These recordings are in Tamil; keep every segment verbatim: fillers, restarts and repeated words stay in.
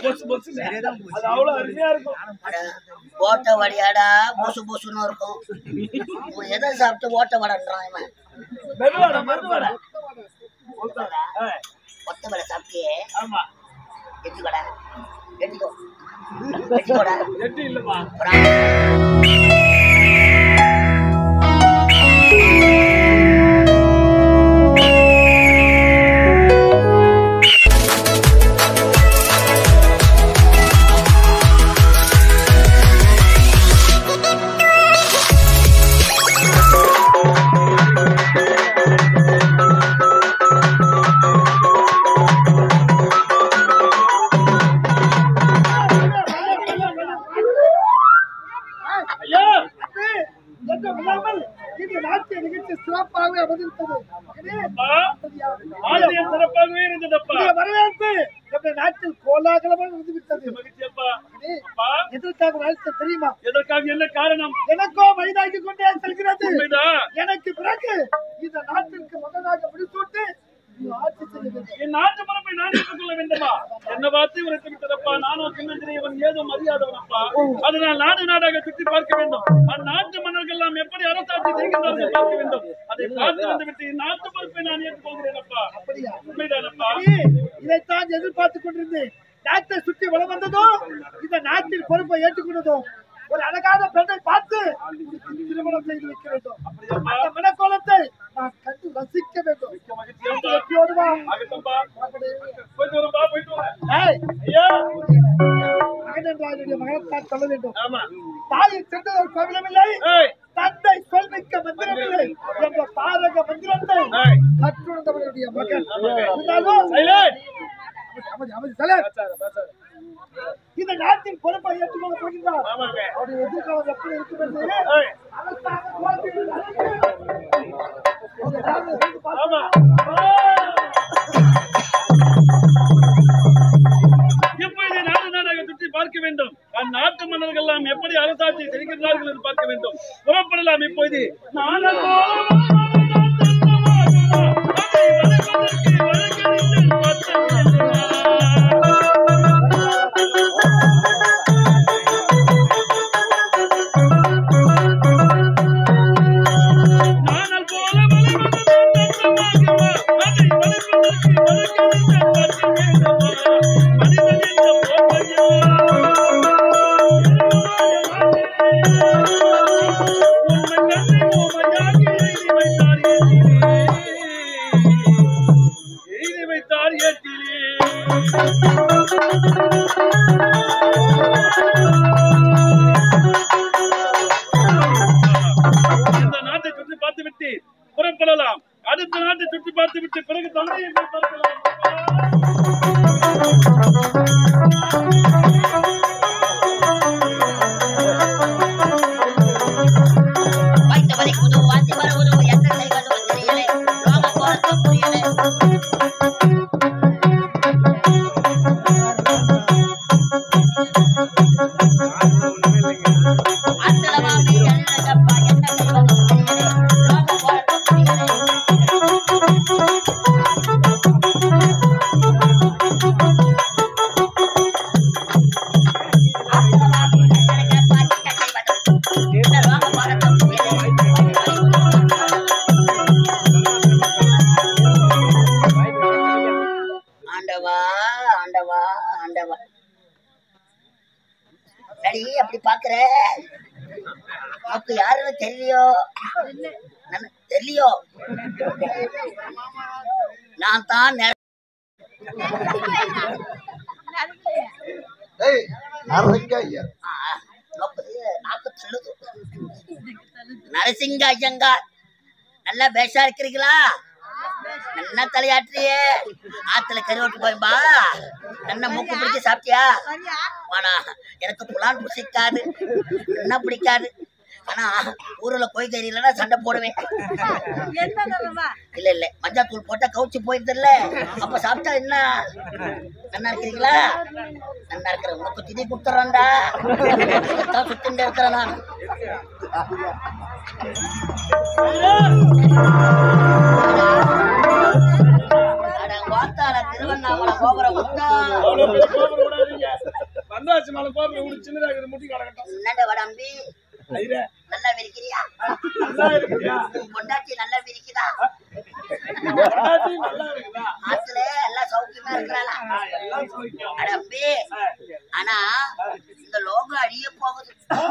பொசு பொசு அது அவ்வளவு அருமையா இருக்கும். ஓட்ட வடையாடா பொசு பொசுன்னு இருக்கும். எதை சாப்பிட்டு ஓட்ட வடைன்றான் இவன். மெதுவாடா மெதுவாடா ஒத்த வடை சாப்பிட்டியே. ஆமா எட்டு வடை எட்டிக்கோ எட்டிக்கோடா எட்டு இல்லமா தெரியுமா? எதற்காக என்ன காரணம்? எனக்கோ வயதாகி கொண்டே செல்கிறது. எனக்கு பிறகு இந்த நாட்டிற்கு மகனாக முடிசூட்டு ஆட்சி செய்ய வேண்டும். என் நாட்டு மரபை நான் ஏற்றுக்கொள்ள வேண்டுமா? என்ன பார்த்து உரைத்து விட்டதப்பா. நானும் சின்னஞ்சிறியவன் ஏதோ மரியாதவனப்பா. அதனால் நாடு நாடாக சுற்றி பார்க்க வேண்டும். அந்நாட்டு மன்னர்கள் எல்லாம் எப்படி அரசாட்சி செய்கின்றார்கள் பார்க்க வேண்டும். அதை பார்த்து வந்துவிட்டு நாட்டு பொறுப்பை நான் ஏற்றுக்கொள்கிறேனப்பா. உண்மைதானப்பா? இதைத்தான் எதிர்பார்த்துக் கொண்டிருந்தேன். நாட்டை சுற்றி வளம் வந்ததும் இந்த நாட்டின் பொறுப்பை ஏற்றுக்கொண்டதும் ஒரு அழகான பெண்ணை பார்த்து திருமணம் செய்து வைக்க வேண்டும். அந்த மனக்கோலத்தை நான் கண்டு ரசிக்க வேண்டும். மகனத்தான் சொல்ல வேண்டும். தாயின் சென்றது கோவிலமில்லை, தந்தை சொல்மிக்க மந்திரமில்லை என்ற தாரக மந்திரத்தை கற்றுணர்ந்தவர்களுடைய மகன். இந்த நாட்டின் பொறுப்பை ஏற்றுக்கொள்ள போகின்றார். அவருடைய எதிர்காலம் எப்படி இருக்கும் என்று எப்பொழுது நாடு நாடாக சுற்றி பார்க்க வேண்டும். அந்நாட்டு மன்னர்கள் எல்லாம் எப்படி அரசாட்சி செய்கின்றார்கள் என்று பார்க்க வேண்டும். புறப்படலாம் இப்போது. இந்த நாட்டை சுற்றி பார்த்து விட்டு புறப்படலாம். அடுத்த நாட்டை சுற்றி பார்த்து விட்டு பிறகு தந்தையை பார்க்கலாம். அப்படி பாக்குற அப்ப யாருன்னு தெரியலையோ தெரியலையோ நான் தான் நரசிங்க ஐயங்கார். நல்லா பேஷா இருக்கிறீங்களா? நல்லா தலையாற்றியே. ஆத்துல கருவட்டு போயம்பா என்ன மூக்கு பிடிச்சி சாப்பிட்டியா? ஆனா எனக்கு புலான் பிடிக்காது, என்ன பிடிக்காது. ஆனா ஊர்ல போய் தெரியலன்னா சண்டை போடுவேன். இல்ல இல்ல மஞ்சள் தூள் போட்டா கவுச்சி போயிருதுல்ல, அப்ப சாப்பிட்டா என்ன? நல்லா இருக்கிறீங்களா? நல்லா இருக்கிற உனக்கு திதி கொடுத்துறான்டா. சுத்திட்டு இருக்கிறேன் நான். திருவண்ணாமலை கோபுரம் மேல கோபம் ஒரு சின்னதா இருக்குது முட்டி கடக்கட்டும். என்னடா வடம்பி ஐரே நல்லா விரிக்கிறியா? நல்லா இருக்குயா. பொண்டாட்டி நல்லா விரிக்குதா? பொண்டாட்டி நல்லா இருக்குதா? ஆத்துல எல்லாம் சௌக்கியமா இருக்கறாளா? எல்லாம் சௌக்கியம். அடம்பி ஆனா இந்த லோகம் அழிய போகுது.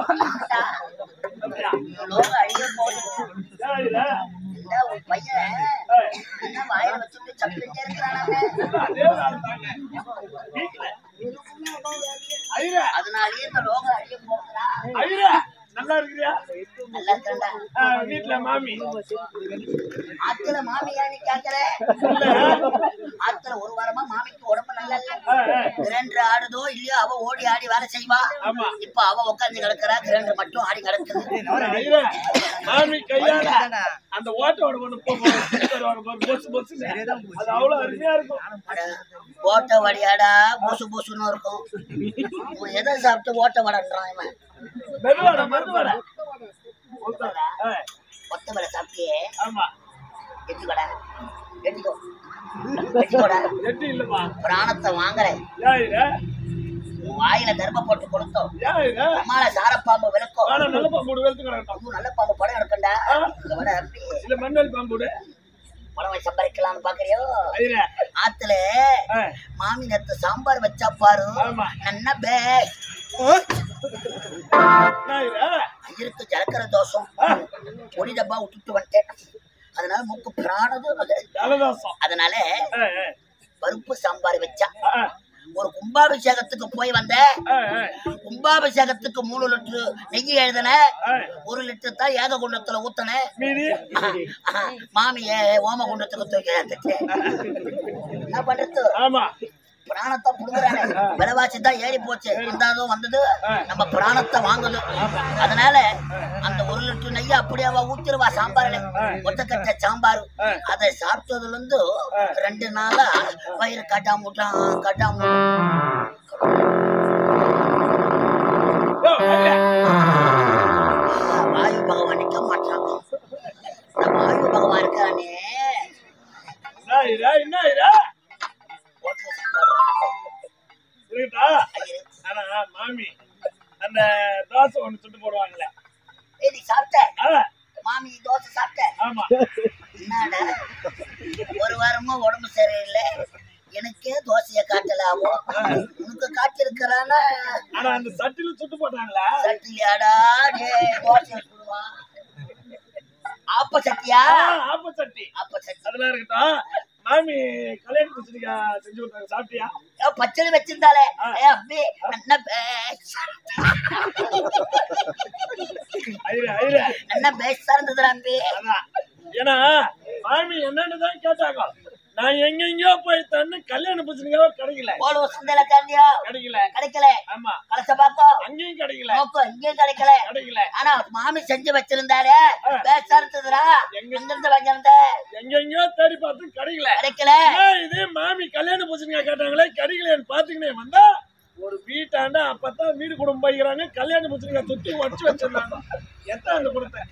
இந்த லோகம் அழிய போகுது. ஐரே இந்த ஒரு பையன் என்ன வாயில வச்சுட்டு சப்பிட்டே இருக்கிறானே. அதே நாள் தாங்க. வீட்ல ஐரே அதனாலயே இந்த லோகம் அழிய போகுதுடா. ஐரே நல்லா இருக்குறியா? நல்லா இருக்கேன்டா. வீட்ல மாமி ஆத்துல மாமி ஏன் கேட்கற? ஆத்துல ஒரு வாரமா மாமிக்கு உடம்பு நல்லா இல்ல. கிரைண்டர் ஆடுதோ இல்லையோ அவ ஓடி ஆடி வேலை செய்வா. இப்ப அவ உட்காந்து கிடக்குறா, கிரைண்டர் மட்டும் ஆடி கிடக்குது. ஐரே மாமி கையால அந்த ஓட்டோட ஒண்ணு போகும் பொசு பொசு அது அவ்வளவு அருமையா இருக்கும். ஓட்ட வடியாடா பொசு பொசுன்னு இருக்கும். எதை சாப்பிட்டு ஓட்ட வடன்றான் இவன். மெதுவாடா மெதுவாடா ஒத்த வடை சாப்பிட்டியே. ஆமா எட்டி வடை எட்டிக்கோ எட்டிக்கோடா. எட்டி இல்லப்பா பிராணத்தை வாங்குறேன். ஐரே வாயில தர்ம போட்டு கொடுத்தோம். ஐரே அம்மால சாரப்பாம்பு விளக்கும். ஆனா நல்ல பாம்பு வெளுத்து கிடக்கட்டும். நல்ல பாம்பு படம் எடுக்கண்டா. இந்த வடை அப்படி இல்ல மண்ணல் பாம்பு பழமை சம்பாதிக்கலாம்னு பாக்குறியோ? ஐரே ஆத்துல மாமி நேத்து சாம்பார் வச்சா பாரு. நன்னா பே ஐயருக்கு ஜலக்கர தோஷம் பொடி டப்பா விட்டுட்டு வந்துட்டேன். அதனால மூக்கு பிராணது. அதனால பருப்பு சாம்பார் வச்சா. ஒரு கும்பாபிஷேகத்துக்கு போய் வந்த. கும்பாபிஷேகத்துக்கு மூணு லிட்டரு நெய் எழுதன. ஒரு லிட்டர் தான் ஏக குண்டத்துல ஊத்தன. மாமிய ஓம குண்டத்துக்கு தூக்கி என்ன பண்றது? பிராணத்தை புடுங்குறானே. விலைவாசி தான் ஏறி போச்சு. வந்தாலும் வந்தது நம்ம பிராணத்தை வாங்குது. அதனால அந்த ஒரு லிட்டர் நெய்ய அப்படியே ஊத்திருவா சாம்பார்ல. ஒத்தக்கட்ட சாம்பார். அதை சாப்பிட்டதுல இருந்து ரெண்டு நாளா வயிறு கட்டாம விட்டான் கட்டாம. வாயு பகவான் நிக்க மாட்டான். வாயு பகவான் இருக்கானே. மாமி அந்த தோசை ஒண்ணு சுட்டு போடுவாங்களே. நீ சாப்பிட்ட மாமி தோசை சாப்பிட்ட? ஆமா. என்னடா ஒரு வாரமா உடம்பு சரியில்லை. எனக்கே தோசைய காட்டலாமோ உனக்கு காட்டி இருக்கிறானா? ஆனா அந்த சட்டில சுட்டு போட்டாங்களா? சட்டிலியாடா தோசை சுடுவா. ஆப்ப சட்டியா? ஆப்ப சட்டி. ஆப்ப சட்டி அதெல்லாம் இருக்கட்டும். மாமி கல்யாண பச்சடிக்கா செஞ்சு கொடுத்தாங்க. சாப்பிட்டியா? பச்சடி வச்சிருந்தாலே அப்படி என்ன என்ன பேசா இருந்தது அம்பி. ஏன்னா மாமி என்னன்னுதான் கேட்டாங்க. நான் எங்கெங்கயோ போய் தண்ணி கல்யாண பச்சடிக்கா கிடைக்கல. போன சந்தையில கண்டியா கிடைக்கல கிடைக்கல. ஆமா கலச பார்த்தோம் அங்கேயும் கிடைக்கல. இங்கேயும் கிடைக்கல கிடைக்கல. ஆனா மாமி செஞ்சு வச்சிருந்தாரு பேசா இருந்ததுடா. எங்க இருந்து வாங்கியிருந்த? எங்கெங்கயோ தேடி பார்த்து கிடைக்கல கிடைக்கல. இது மாமி கல்யாண பச்சடிக்கா கேட்டாங்களே கிடைக்கலன்னு பாத்துக்கினே வந்தா ஒரு வீட்டாண்ட அப்பதான் வீடு குடும்பம் போய்க்கிறாங்க. கல்யாண பச்சடிக்கா சுத்தி வச்சு வச்சிருந்தாங்க. எத்தனை அந்த கொடுத்தேன்?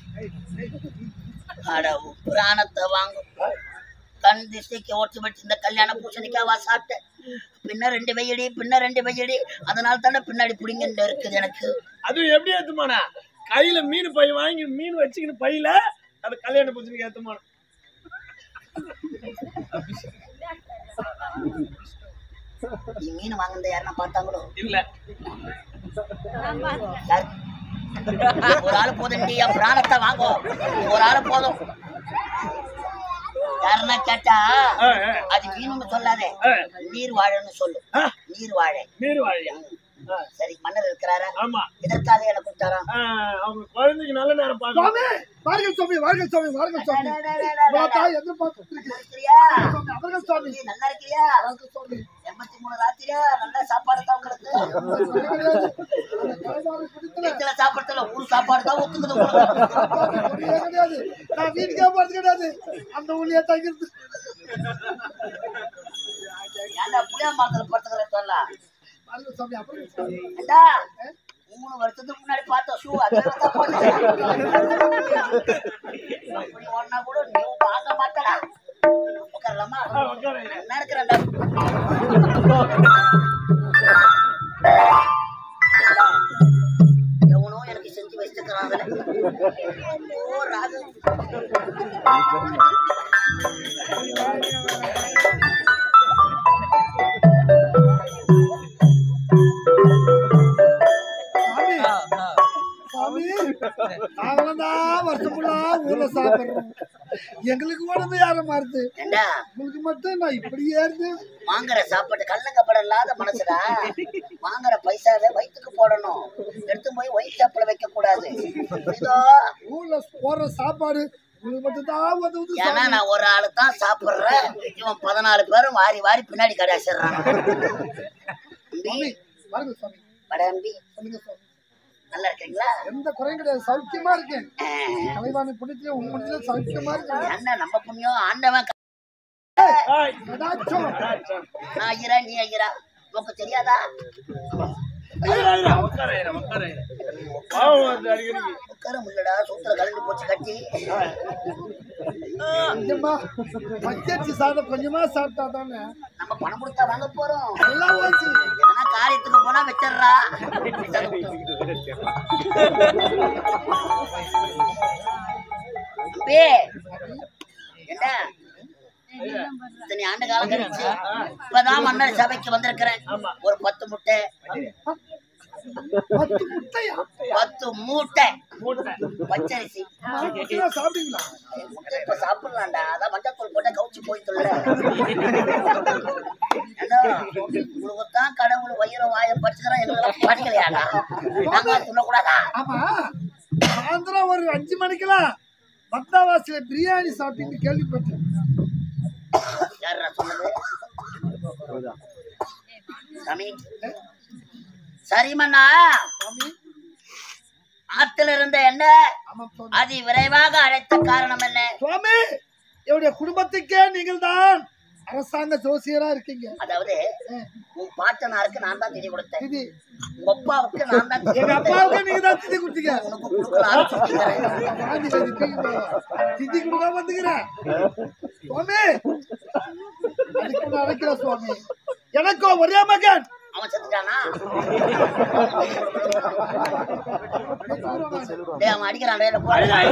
அட புராணத்தை வாங்கும் கண் திசைக்கு ஓட்டு வச்சு இந்த கல்யாண பூசணிக்காவா சாப்பிட்டேன். பின்ன ரெண்டு வெயடி பின்ன ரெண்டு வெயடி. அதனால தானே பின்னாடி பிடிங்க இருக்குது எனக்கு. அது எப்படி ஏத்துமானா? கையில மீன் பை வாங்கி மீன் வச்சுக்கிட்டு பையில அது கல்யாண பூசணிக்கா ஏத்துமானா? நீ மீன் வாங்குறத யாருன்னா பார்த்தாங்களோ? இல்ல. ஒரு ஆள் போதும். நீ என் பிராணத்தை வாங்கும். ஒரு ஆள் போதும். யாருன்னா கேட்டா அது மீனுன்னு சொல்லாதே, நீர் வாழைன்னு சொல்லு. நீர் வாழை. நீர் வாழையா? சரி மன்னர் இருக்கிறாரா? ஆமா. இதற்காக எனக்கு கூப்பிட்டாரா? அவங்க குழந்தைக்கு நல்ல நேரம் பார்க்கணும். வாருங்கள் சுவாமி, வாருங்கள் சுவாமி, வாருங்கள் சுவாமி. அவர்கள் சுவாமி நல்லா இருக்கிறியா? எண்பத்தி மூணு ராத்திரியா நல்ல சாப்பாடு தான் உங்களுக்கு. சாப்பாடுல ஒரு சாப்பாடு தான் ஒத்துக்குது. நான் வீட்டுக்கே போறது கிடையாது. அந்த ஊழியா தங்கிருந்து ஏன்டா புளியா மரத்துல படுத்துக்கிற சொல்லலாம். மூணு வருஷத்துக்கு முன்னாடி பார்த்த ஷூ ஒன்னா கூட நீ பார்க்க மாட்டடா. உட்காரலாமா? என்ன இருக்கிற ஓ ராகு ஊர்ல சாப்பிடுறோம் எங்களுக்கு உடம்பு யார மாறுது உங்களுக்கு மட்டும் நான் இப்படியே இருந்து வாங்குற சாப்பாடு கள்ளங்கப்படம் இல்லாத மனசுடா வாங்குற பைசாவை வயிற்றுக்கு போடணும் எடுத்து போய் ஒயிட் சாப்பிட வைக்க கூடாது ஊர்ல போடுற சாப்பாடு உங்களுக்கு மட்டும் தான் ஏன்னா நான் ஒரு ஆளு தான் சாப்பிடுறேன் இவன் பதினாலு பேரும் வாரி வாரி பின்னாடி கடைசிடுறான் படம்பி நல்லா இருக்கீங்களா எந்த குறையும் கிடையாது சௌக்கியமா இருக்கேன் கலைவாணி புண்ணியத்திலே உன் புண்ணியத்திலே சௌக்கியமா இருக்கேன் என்ன நம்ம புண்ணியம் ஆண்டவன் நான் ஐயரா நீ ஐயரா உனக்கு தெரியாதா உட்கார முடியலடா சூத்திர கலந்து போச்சு கட்டி கொஞ்சமா பச்சரிசி சாதம் கொஞ்சமா சாப்பிட்டா தானே நம்ம பணம் கொடுத்தா வாங்க போறோம் நல்லா போச்சு எதனா காரியத்துக்கு போனா வச்சிடுறா என்ன இத்தனை ஆண்டு காலம் கழிச்சு இப்பதான் மன்னர் சபைக்கு வந்திருக்கிறேன் ஒரு பத்து முட்டை பத்து மூட்டை பச்சரிசி சாப்பிட்டீங்களா முட்டை இப்ப சாப்பிடலாம்டா அதான் மஞ்சத்தூள் போட்ட கவுச்சு போயிட்டுள்ள உங்களுக்குத்தான் கடவுள் வயிறு வாயை படிச்சுக்கிறோம் எங்களுக்கு படிக்கலையாடா நாங்க சொல்லக்கூடாதா ஆமா சாயந்தரம் ஒரு அஞ்சு மணிக்கெல்லாம் பக்தாவாசியில பிரியாணி சாப்பிட்டு கேள்விப்பட்டேன் யாரா சொன்னது சாமி சரிமண்ணா ஆத்துல இருந்த என்ன அதி விரைவாக அழைத்த காரணம் என்ன சுவாமி என்னுடைய குடும்பத்துக்கே நீங்கள் தான் அரசாங்க ஜோசியரா இருக்கீங்க அதாவது உன் பாட்டனாருக்கு நான் தான் திதி கொடுத்தேன் உங்க அப்பாவுக்கு நான் தான் எங்க அப்பாவுக்கு நீங்க தான் திதி கொடுத்தீங்க உனக்கு கொடுக்கலாம் திதி கொடுக்காம வந்துக்கிறேன் சுவாமி அதுக்கு அழைக்கிற சுவாமி எனக்கோ ஒரே மகன் அவன் செத்துட்டானா அவன் அடிக்கிறான்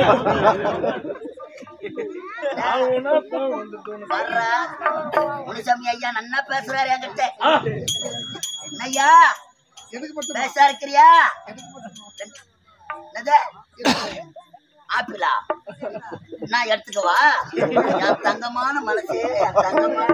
முனிசாமி ஐயா நன்னா பேசுறாரு என்கிட்ட ஐயா பேசா இருக்கிறியா ஆப்பிளா நான் எடுத்துக்கவா என் தங்கமான மனசு என் தங்கமான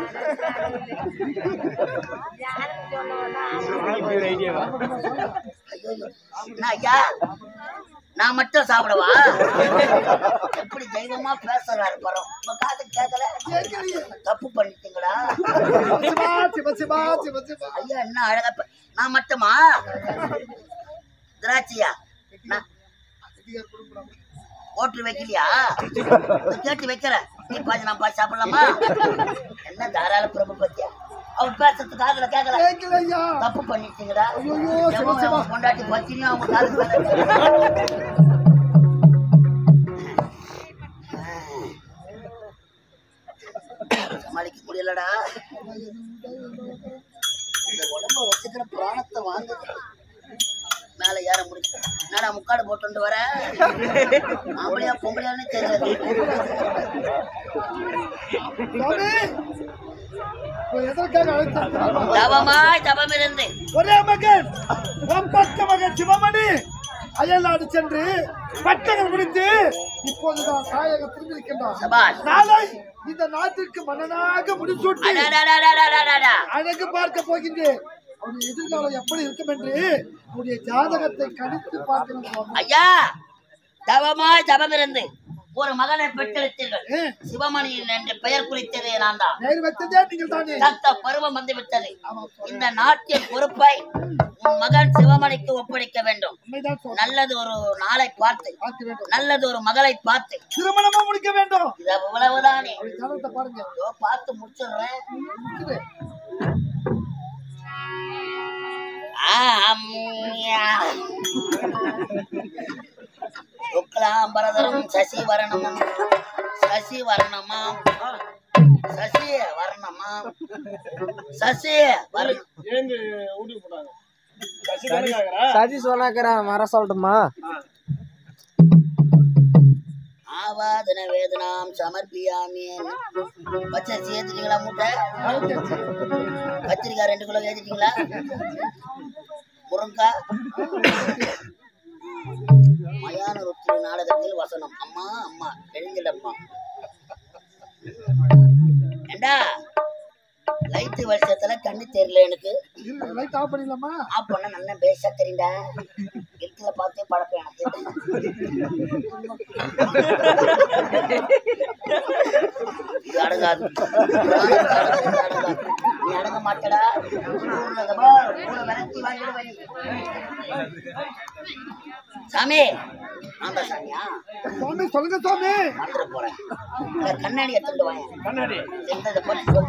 ஐயா நான் மட்டும் சாப்பிடவா எப்படி தெய்வமா பேசுறாரு பரம் உங்க காது கேட்கல தப்பு பண்ணிட்டீங்களா ஐயா என்ன அழகா நான் மட்டுமா திராட்சையா ஓட்டு வைக்கலையா கேட்டு வைக்கிற நீ பாச்சு நான் பாச்சு சாப்பிடலாமா என்ன தாராள பிரபு பத்தியா அவர் பேசுறது காதுல கேட்கல தப்பு பண்ணிட்டீங்களா கொண்டாட்டி பத்தினியும் அவங்க காதுல சமாளிக்க முடியலடா இந்த உடம்ப வச்சுக்கிற பிராணத்தை வாங்குது மேல ஏற முடிச்சு என்னடா முக்காடு போட்டு வர ஆம்பளையா பொம்பளையான்னு தெரியாது தவமாய் தவம் இருந்து ஒரே மகன் பட்ட மகன் சிவமணி அயல்நாடு சென்று பட்டங்கள் முடித்து இப்போதுதான் தாயகம் திரும்பியிருக்கின்றார் நாளை இந்த நாட்டிற்கு மன்னனாக முடிசூட்டி அழகு பார்க்க போகின்றேன் அவருடைய எதிர்காலம் எப்படி இருக்கும் என்று அவருடைய ஜாதகத்தை கணித்து பார்க்கணும் ஐயா தவமாய் தவம் இருந்து ஒரு மகனை பெற்றெடுத்தீர்கள் சிவமணியின் என்ற பெயர் குறித்ததே நான் தான் தத்த பருவம் வந்து விட்டது இந்த நாட்டின் பொறுப்பை உன் மகன் சிவமணிக்கு ஒப்படைக்க வேண்டும் நல்லது ஒரு நாளை பார்த்து நல்லது ஒரு மகளை பார்த்து திருமணமா முடிக்க வேண்டும் இது அவ்வளவுதானே பாருங்க பார்த்து முடிச்சிடுறேன் சுக்லாம்பரதரம் சசி வரணம் சசி வரணமா சசி வரணமா சசி வரணம் சதி சொன்னாக்கிற மர சொல்லட்டுமா ஆவாதன வேதனாம் சமர்ப்பியாமி. பச்சரிசி ஏத்துட்டீங்களா? மூட்டை கத்திரிக்காய் ரெண்டு கிலோ ஏத்திட்டீங்களா? முருங்கா மயான ருத்திரி நாடகத்தில் வசனம். அம்மா அம்மா எழுந்திடம்மா. ஏண்டா லைட் வருஷத்துல கண்ணு தெரியல எனக்கு. லைட் ஆஃப் பண்ணிடலாமா? ஆஃப் பண்ண நல்லா பேச தெரியுண்டா. இருட்டுல பார்த்தே பழக்கம் எனக்கு. இது அடங்காது, அடங்காது. நீ அடங்க மாட்டடா. சாமி ஆமா சாமியா சாமி சொல்லுங்க சாமி. வந்துட போறேன். கண்ணாடி எடுத்துட்டு வாங்க. கண்ணாடி சொல்லு.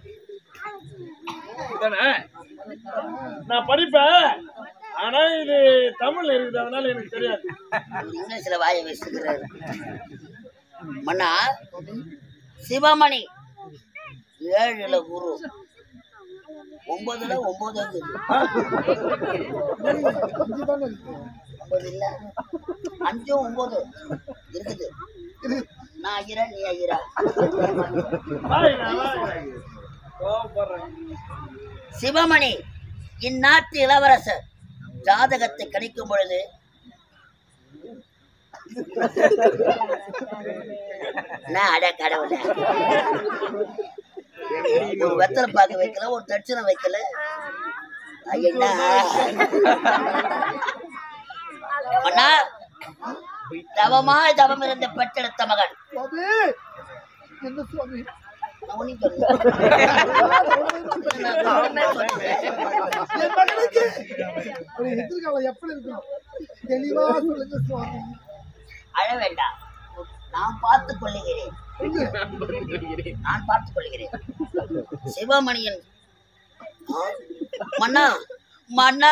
நான் படிப்பேன், ஆனா இது தமிழ்ல இருக்குது, அதனால எனக்கு தெரியாது. இங்கிலீஷ்ல வாயை வச்சுக்கிறாரு. மன்னா சிவமணி ஏழுல குரு, ஒன்பதுல ஒன்பது ஒன்பது இல்ல அஞ்சும் ஒன்பது இருக்குது. நான் ஐயரா நீ ஐயரா. சிவமணி இந்நாட்டு இளவரசர் ஜாதகத்தை கணிக்கும் பொழுது அட கடவுள ஒரு வெத்தலை பாக்க வைக்கல, ஒரு தட்சணை வைக்கல. ஐயா அண்ணா தவமாய் தவம் இருந்த பெற்றெடுத்த மகன். என்ன சுவாமி? எதிர்காலம் எப்படி இருக்கும் தெளிவா சொல்லுங்க சுவாமி. அழ வேண்டாம், நான் பார்த்துக் கொள்ளுகிறேன், நான் பார்த்துக் கொள்ளுகிறேன். சிவமணியன் மன்னா மன்னா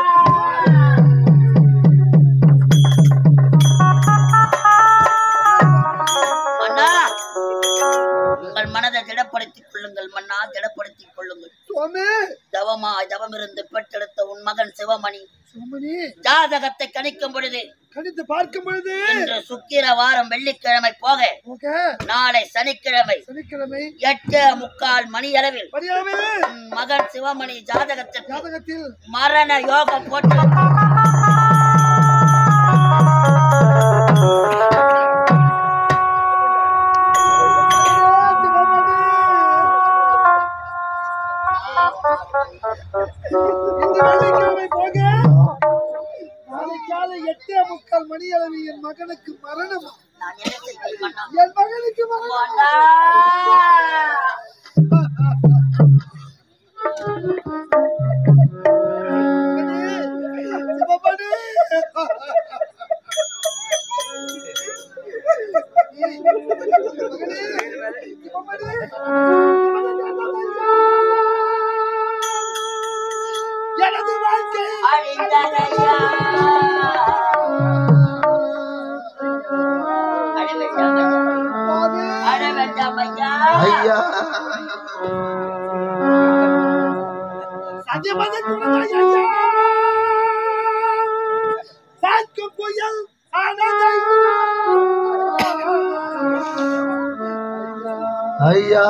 மன்னா உங்கள் மனதை திடப்படுத்திக் கொள்ளுங்கள் மன்னா, திடப்படுத்திக் கொள்ளுங்கள். தவமா தவம் இருந்து பெற்றெடுத்த உன் மகன் சிவமணி ஜாதகத்தை கணிக்கும் பொழுது கணித்து பார்க்கும் பொழுது இன்று சுக்கிர வாரம் வெள்ளிக்கிழமை போக நாளை சனிக்கிழமை சனிக்கிழமை எட்டு முக்கால் மணி அளவில் மகன் சிவமணி ஜாதகத்தில் ஜாதகத்தில் மரண யோகம் போட்டு எட்டே முக்கால் மணி அளவில் என் மகனுக்கு மரணம். என் மகனுக்கு எனது வாழ்க்கை சாக்கும் புயல் ஐயா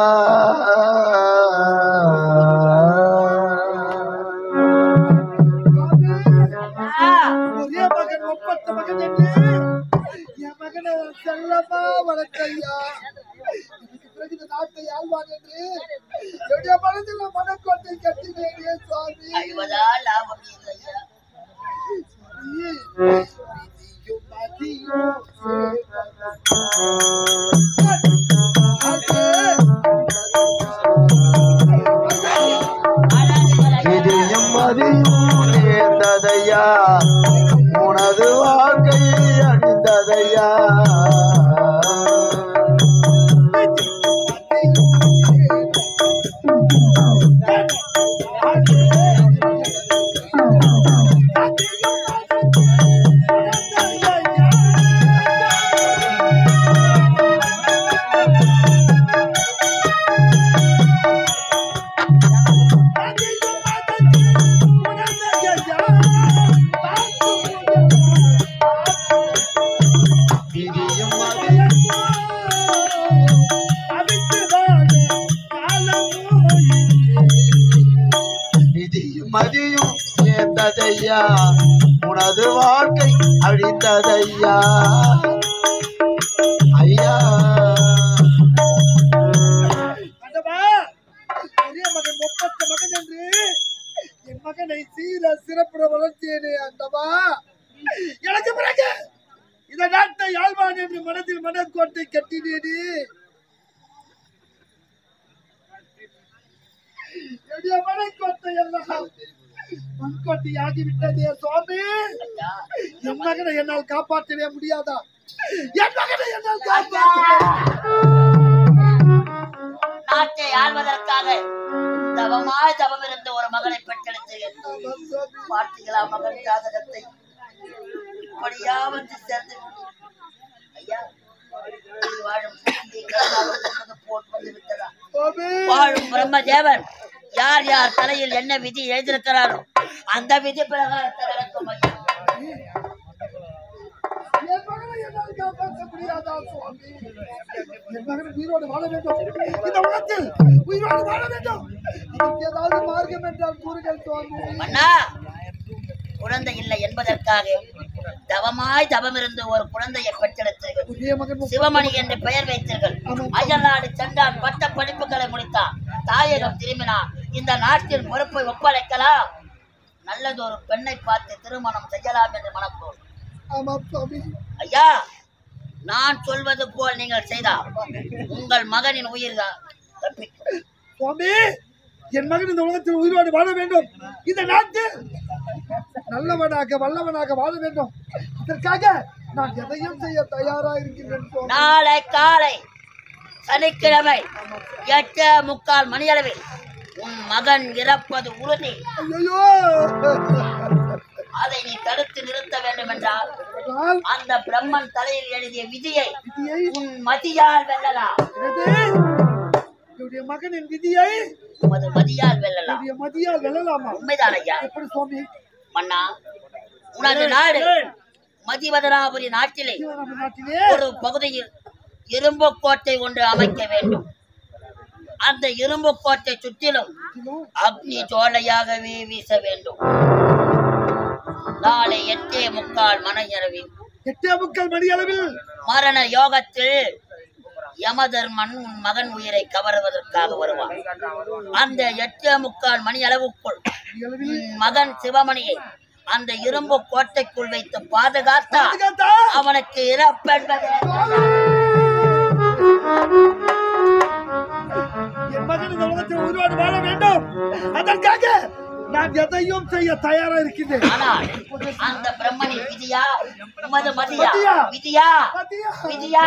ஒரே மகன் ஒப்பத்த மகன் என்று என் மகனை செல்லமா வளர்க்கையா. பிறகு இந்த நாட்டை ஆழ்வான் என்று என்னுடைய மனதில் மனக்கோட்டை கட்டினேனே சுவாமி. நேர்ந்ததையா உனது வாழ்க்கை அணிந்ததையா. இது நீதியும் சேர்ந்ததையா உனது வாழ்க்கை அழிந்ததையா ஐயா மகன் ஒப்பத்த மகன் என்று என் மகனை சீர சிறப்புற வளர்த்தேனே அந்தவா எனக்கு பிறகு இந்த நாட்டை ஆழ்வான் என்று மனதில் மனக்கோட்டை கட்டினேனே என்னுடைய மனக்கோட்டை எல்லாம் மண்கோட்டை ஆகிவிட்டதே சுவாமி என் மகனை என்னால் காப்பாற்றவே முடியாதா என் மகனை என்னால் காப்பாற்ற நாட்டை ஆள்வதற்காக தவமாய் தவம் இருந்த ஒரு மகனை பெற்றெடுத்து பார்த்தீங்களா மகன் ஜாதகத்தை இப்படியா வந்து சேர்ந்து ஐயா வாழும் போட்டு வந்து விட்டதா வாழும் பிரம்மதேவன் யார் யார் தலையில் என்ன விதி எழுதியிருக்கிறாரோ அந்த விதி பிரகாரத்தை நடக்கும் ஐயா என் மகனை என்னால் காப்பாற்ற முடியாதா சுவாமி என் மகன் உயிரோடு வாழ வேண்டும் இந்த உலகத்தில் உயிரோடு வாழ வேண்டும் இதற்கு ஏதாவது மார்க்கம் என்றால் கூறுகள் சுவாமி அண்ணா குழந்தை இல்லை என்பதற்காக தவமாய் தவம் இருந்து ஒரு குழந்தையை பெற்றெடுத்தீர்கள் சிவமணி என்று பெயர் வைத்தீர்கள் அயல்நாடு சென்றான் பட்ட படிப்புகளை முடித்தான் தாயகம் திரும்பினான் இந்த நாட்டின் பொறுப்பை ஒப்படைக்கலாம் நல்லது ஒரு பெண்ணை பார்த்து திருமணம் செய்யலாம் என்று மனப்போம் ஐயா நான் சொல்வது போல் நீங்கள் செய்தால் உங்கள் மகனின் உயிர் தான் சுவாமி என் மகன் இந்த உலகத்தில் உயிரோடு வாழ வேண்டும் இந்த நாட்டு நல்லவனாக வல்லவனாக வாழ வேண்டும் இதற்காக நான் எதையும் செய்ய தயாரா இருக்கின்றேன் நாளை காலை சனிக்கிழமை எட்டு முக்கால் மணி அளவில் உன் மகன் இறப்பது உறுதி ஐயோ அதை நீ தடுத்து நிறுத்த வேண்டும் என்றால் அந்த பிரம்மன் தலையில் எழுதிய விதியை உன் மதியால் வெல்லலாம் என்னுடைய மகனின் விதியை உமது மதியால் வெல்லலாம் மதியால் வெல்லலாமா உண்மைதான் ஐயா எப்படி சுவாமி மன்னா உனது நாடு மதிவதனாபுரி நாட்டிலே ஒரு பகுதியில் இரும்பு கோட்டை ஒன்று அமைக்க வேண்டும் அந்த இரும்பு கோட்டை சுற்றிலும் அக்னி ஜோலையாகவே வீச வேண்டும் நாளை எட்டே முக்கால் மணியளவில் எட்டே முக்கால் மணி அளவில் மரண யோகத்தில் யமதர்மன் உன் மகன் உயிரை கவருவதற்காக வருவான் அந்த எட்டே முக்கால் மணி அளவுக்குள் மகன் சிவமணியை அந்த இரும்பு கோட்டைக்குள் வைத்து பாதுகாத்தா அவனுக்கு இறப்பென்பது என் மகன் இந்த உலகத்தில் உயிரோடு வாழ வேண்டும் அதற்காக நான் எதையும் செய்ய தயாரா இருக்கின்றேன் ஆனால் அந்த பிரம்மனின் விதியா உமது மதியா விதியா விதியா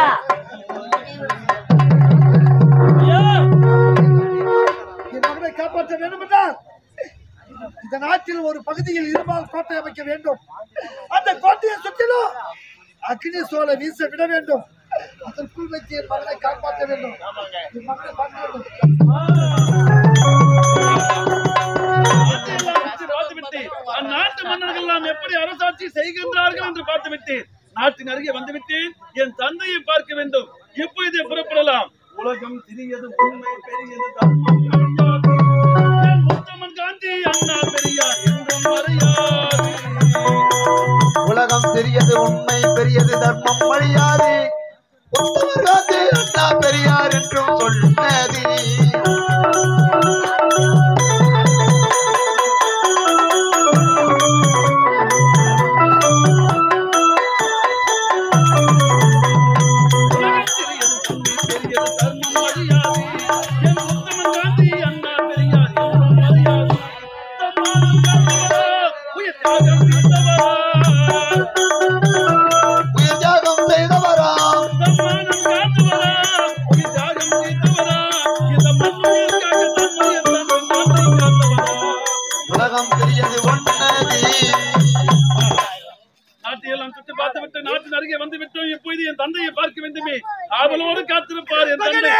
என் மகனை காப்பாற்ற வேண்டும் என்றால் இந்த நாட்டில் ஒரு பகுதியில் இருபால் கோட்டை அமைக்க வேண்டும் அந்த கோட்டையை சுற்றிலும் அக்னி சோலை வீச விட வேண்டும் அதற்குள் வைத்து என் மகனை காப்பாற்ற வேண்டும் என் மகனை பார்க்க வேண்டும் அந்நாட்டு மன்னர்கள் எல்லாம் எப்படி அரசாட்சி செய்கின்றார்கள் என்று பார்த்துவிட்டு நாட்டின் அருகே வந்துவிட்டேன் என் தந்தையை பார்க்க வேண்டும் எப்பொழுதே புறப்படலாம் உலகம் சிறியது உண்மை பெரியது முத்தமன் காந்தி அண்ணா பெரியார் என்றும் மறையாது உலகம் சிறியது உண்மை பெரியது தர்மம் மழியாது உத்தமர் காந்தி அண்ணா பெரியார் என்றும் சொன்னது நாட்டின் அருகே வந்து விட்டோம் எப்போது என் தந்தையை பார்க்க வேண்டுமே ஆவலோடு காத்திருப்பார் என் தந்தை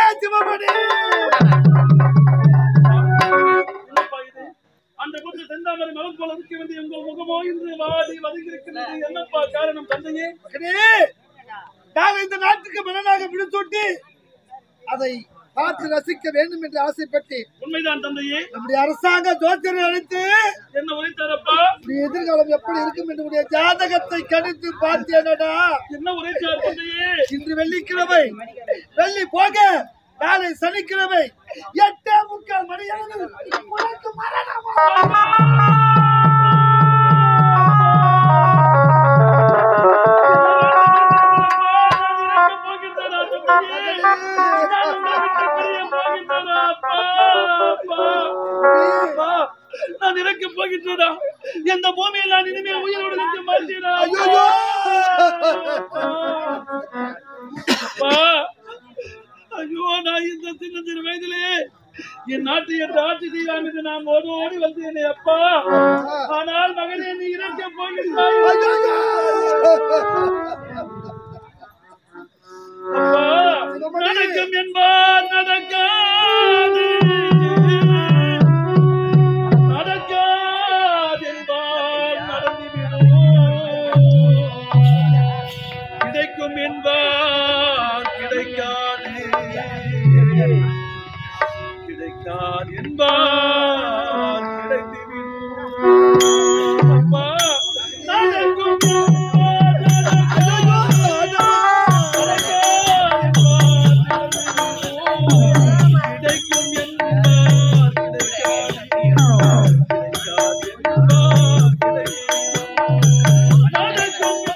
அந்த கொஞ்சம் செந்தாமரை மலர் போல இருக்க வேண்டிய உங்கள் முகமோ இன்று வாடி வதங்கியிருக்கிறது என்னப்பா காரணம் தந்தையே நாங்கள் இந்த நாட்டுக்கு மன்னனாக விடுத்தோட்டி அதை பார்த்து ரசிக்க வேண்டும் என்று ஆசைப்பட்டு உண்மைதான் தந்தையே. நம்முடைய அரசாங்க ஜோதிடரை அழைத்து என்ன உரைத்தாரப்பா? எதிர்காலம் எப்படி இருக்கும் என்று ஜாதகத்தை கணித்து பார்த்தேனடா. என்ன உரைத்தார் தந்தையே? இன்று வெள்ளிக்கிழமை, வெள்ளி போக நாளை சனிக்கிழமை எட்டே முக்கால் மணியானது உனக்கு மரணமா? நான் இறக்க போகின்றா. எந்த பூமியில் நான் இனிமே உயிரோடு இருக்க மாட்டேனா? ஐயோ, நான் இந்த சின்ன சிறு வயதிலே என் நாட்டு என்று ஆட்சி செய்யலாம் என்று நான் ஓடி ஓடி வந்தேனே அப்பா. ஆனால் மகனே, நீ இறக்க போகின்றாய். அப்பா, வணக்கம் என்பா.